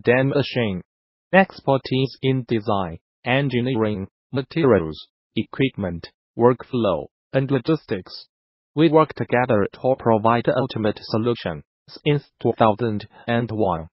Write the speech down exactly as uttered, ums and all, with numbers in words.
than machine. Expertise in design, engineering, materials, equipment, workflow, and logistics. We work together to provide the ultimate solution since two thousand one.